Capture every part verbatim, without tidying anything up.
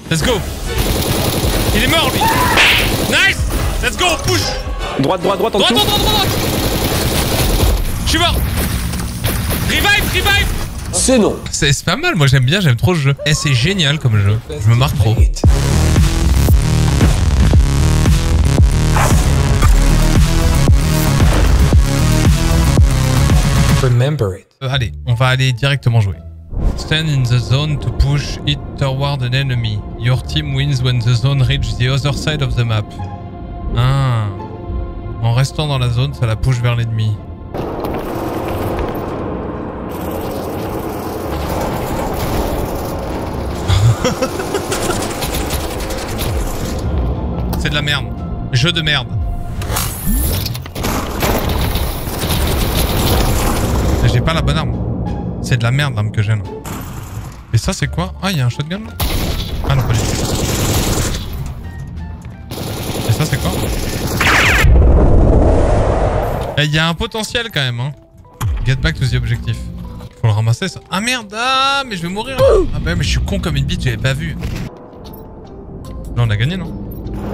Let's go. Il est mort lui. Nice. Let's go, push. Droite, droite, droite en Droite, dessous. droite, droite, droite. Je suis mort. Revive, revive. C'est non. C'est pas mal, moi j'aime bien, j'aime trop ce jeu. Et c'est génial comme jeu. Je me marre trop. Remember it. Euh, allez, on va aller directement jouer. Stand in the zone to push it toward an enemy. Your team wins when the zone reaches the other side of the map. Ah. En restant dans la zone, ça la push vers l'ennemi. C'est de la merde. Jeu de merde. J'ai pas la bonne arme. C'est de la merde l'arme que j'ai là. Et ça c'est quoi? Ah, il y a un shotgun là? Ah non, pas du tout. Et ça c'est quoi? Il y a un potentiel quand même hein. Get back to the objectif. Faut le ramasser ça. Ah merde. Ah mais je vais mourir là. Ah bah mais je suis con comme une bite, j'avais pas vu. Là on a gagné non?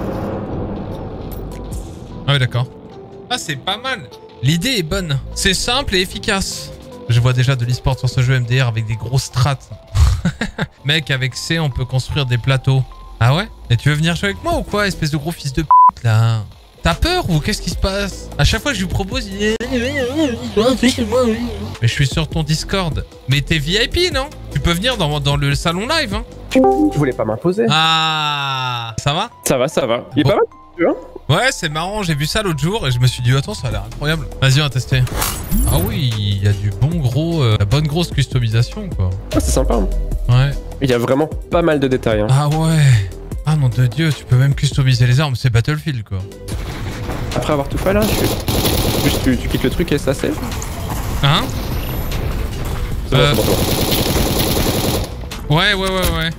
Ah oui d'accord. Ah c'est pas mal. L'idée est bonne. C'est simple et efficace. Je vois déjà de l'e-sport sur ce jeu M D R avec des grosses strats. Mec, avec C, on peut construire des plateaux. Ah ouais? Et tu veux venir jouer avec moi ou quoi, espèce de gros fils de p*** là? T'as peur ou qu'est-ce qui se passe? À chaque fois que je lui propose, il est... Mais je suis sur ton Discord. Mais t'es V I P, non? Tu peux venir dans, dans le salon live, hein? Tu voulais pas m'imposer. Ah, ça va? Ça va, ça va. Il est Bon. pas mal, tu vois? Ouais, c'est marrant, j'ai vu ça l'autre jour et je me suis dit, attends, ça a l'air incroyable. Vas-y, on va tester. Ah oui, il y a du bon gros... Euh, la bonne grosse customisation, quoi. Ah, c'est sympa. Hein. Ouais. Il y a vraiment pas mal de détails. Hein. Ah ouais. Ah non de Dieu, tu peux même customiser les armes, c'est Battlefield, quoi. Après avoir tout fait là, je suis... Juste, tu, tu quittes le truc et ça c'est... Hein? C'est bon, Euh... c'est bon, c'est bon. Ouais, ouais, ouais, ouais.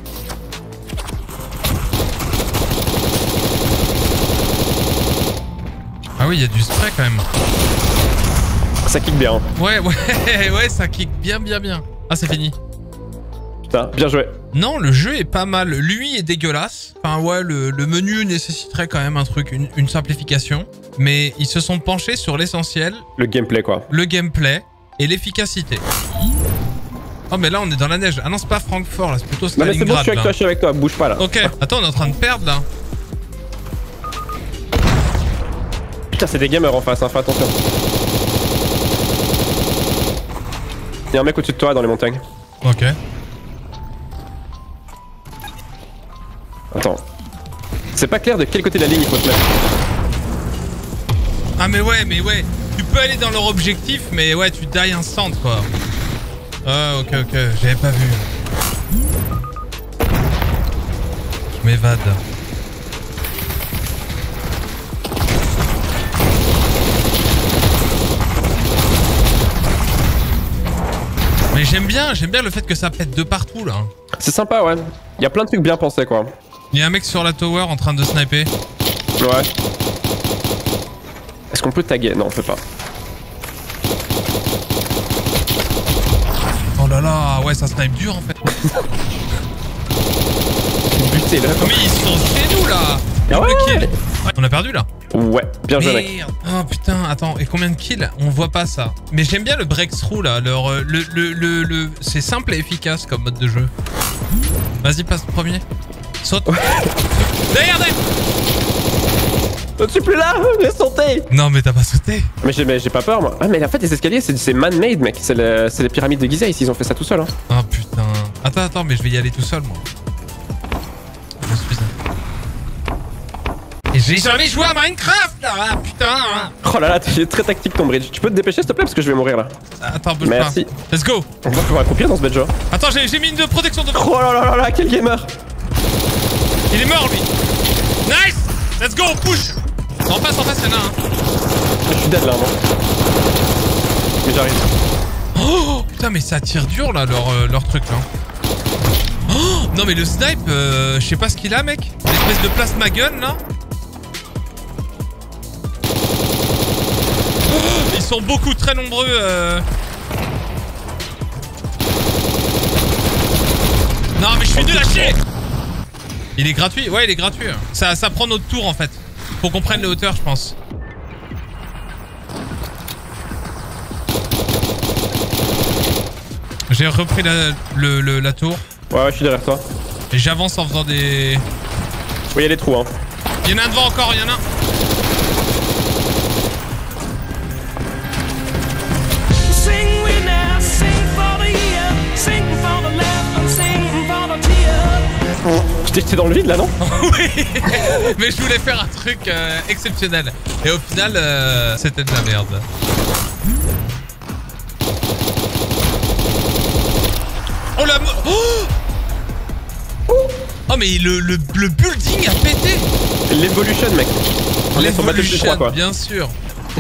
Ah oui, il y a du spray quand même. Ça kick bien. Hein. Ouais, ouais, ouais, ça kick bien, bien, bien. Ah, c'est fini. Putain, bien joué. Non, le jeu est pas mal. Lui est dégueulasse. Enfin, ouais, le, le menu nécessiterait quand même un truc, une, une simplification. Mais ils se sont penchés sur l'essentiel. Le gameplay quoi. Le gameplay et l'efficacité. Oh, mais là, on est dans la neige. Ah non, c'est pas Francfort, là, c'est plutôt Non mais c'est bon, je Stalingrad. suis avec toi, je suis avec toi, bouge pas là. Ok, attends, on est en train de perdre là. Putain, c'est des gamers en face, hein, fais attention. Il y a un mec au-dessus de toi dans les montagnes. Ok. Attends. C'est pas clair de quel côté de la ligne il faut te mettre. Ah mais ouais, mais ouais. Tu peux aller dans leur objectif, mais ouais, tu die instant quoi. Ah ok, ok, j'avais pas vu. Je m'évade. Mais j'aime bien, j'aime bien le fait que ça pète de partout là. C'est sympa, ouais. Il y a plein de trucs bien pensés, quoi. Il y a un mec sur la tower en train de sniper. Ouais. Est-ce qu'on peut taguer? Non, on peut pas. Oh là là, ouais, ça snipe dur en fait. Buté là. Mais ils sont chez nous là. Ah ouais, Double ouais. kill. On a perdu là. Ouais, bien joué, mec. Merde. Oh putain, attends, et combien de kills? On voit pas ça. Mais j'aime bien le breakthrough là, leur, euh, le, le, le, le... c'est simple et efficace comme mode de jeu. Vas-y, passe premier. Saute. Derrière, derrière. Je suis plus là, j'ai sauté. Non mais t'as pas sauté. Mais j'ai mais j'ai pas peur, moi. Ah, mais en fait, les escaliers, c'est man-made, mec. C'est le, les pyramides de Gizeh, ici, ils ont fait ça tout seul. Hein. Oh putain. Attends, attends, mais je vais y aller tout seul moi. Je suis un... Et j'ai jamais joué à Minecraft là, ah, putain. Oh là là, t'es très tactique ton bridge. Tu peux te dépêcher, s'il te plaît, parce que je vais mourir là. Attends, bouge Merci. pas. Let's go. On va pouvoir accroupir dans ce bed, Attends, j'ai mis une protection de... Oh là là là là, quel gamer. Il est mort lui. Nice. Let's go, push. En face, en face, y'en a un. Je suis dead là, moi. Mais j'arrive. Oh putain, mais ça tire dur là, leur, euh, leur truc là. Oh non, mais le snipe, euh, je sais pas ce qu'il a, mec. L'espèce de plasma gun là. Oh, ils sont beaucoup, très nombreux. Euh... Non, mais je suis nul à chier. Il est gratuit? Ouais, il est gratuit. Ça, ça prend notre tour en fait. Faut qu'on prenne les hauteurs, je pense. J'ai repris la, le, le, la tour. Ouais, ouais, je suis derrière toi. Et j'avance en faisant des... Oui, il y a des trous, hein. Il y en a un devant encore, il y en a un. J'étais dans le vide là, non? Oui. Mais je voulais faire un truc euh, exceptionnel. Et au final, euh, c'était de la merde. Oh la... Oh, oh mais le, le, le building a pété. L'Evolution, mec. On est sur Battlefield trois, quoi. Bien sûr.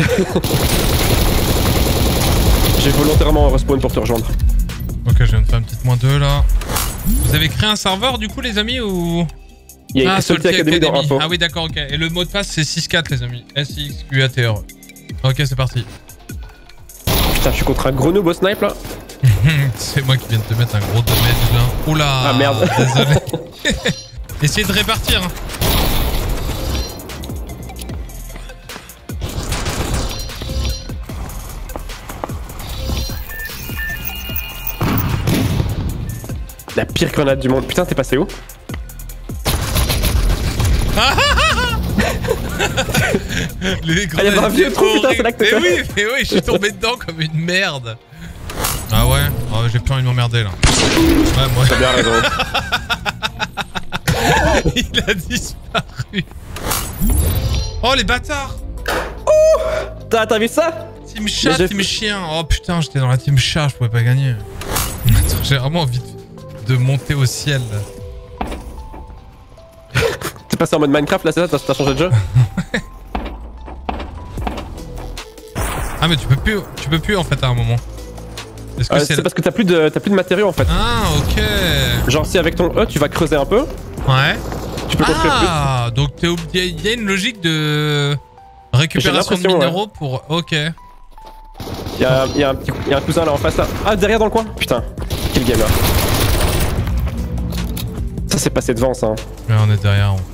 J'ai volontairement respawn pour te rejoindre. Ok, je viens de faire une petite moins deux là. Vous avez créé un serveur du coup les amis ou... Il y a ah, Salty Academy, Academy dans info. Ah oui d'accord, ok. Et le mot de passe c'est six quatre les amis. S I X Q A T R. Ok, c'est parti. Putain, je suis contre un gros noob au snipe là. C'est moi qui viens de te mettre un gros damage là. Oula. Ah merde. Désolé. Essayez de répartir. Hein. La pire grenade du monde. Putain, t'es passé où? Les ah, y'a un vieux trou, putain, c'est là que t'es. Mais oui, mais oui, je suis tombé dedans comme une merde. Ah ouais, oh, j'ai plus envie de m'emmerder là. Ouais, moi. T'as bien raison. Il a disparu. Oh les bâtards. Oh, t'as t'as vu ça? Team chat, team chien. Oh putain, j'étais dans la team chat, je pouvais pas gagner. Attends, j'ai vraiment envie de, de monter au ciel. T'es passé en mode Minecraft là, c'est ça? T'as changé de jeu? Ah mais tu peux plus, tu peux plus en fait à un moment. Est-ce que euh, c'est la... parce que t'as plus de t'as plus de matériaux en fait. Ah ok. Genre si avec ton E tu vas creuser un peu. Ouais. Tu peux construire plus. Ah donc t'es obligé. Il y a une logique de récupération de minéraux ouais. pour. Ok. Il y a, y, a un petit... y a un cousin là en face là. Ah derrière dans le coin. Putain. Quel game là. Ça s'est passé devant ça. Hein. Ouais on est derrière. On...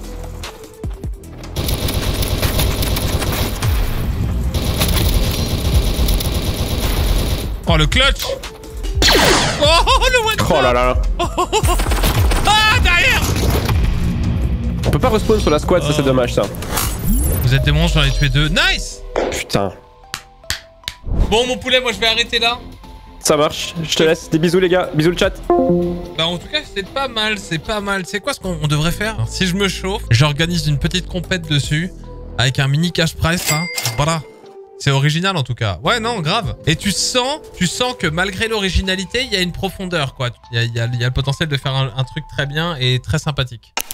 Oh le clutch. Oh le one. Oh là là. Oh, oh, oh. Ah derrière. On peut pas respawn sur la squad, oh. Ça c'est dommage ça. Vous êtes des monstres, j'en ai tué deux. Nice. Putain. Bon mon poulet, moi je vais arrêter là. Ça marche, je te laisse. Des bisous les gars, bisous le chat. Bah en tout cas c'est pas mal, c'est pas mal. C'est quoi ce qu'on devrait faire? Alors, si je me chauffe, j'organise une petite compète dessus. Avec un mini cash prize là. Voilà. C'est original en tout cas. Ouais, non, grave. Et tu sens, tu sens que malgré l'originalité, il y a une profondeur, quoi. Il y a, il y a, il y a le potentiel de faire un, un truc très bien et très sympathique.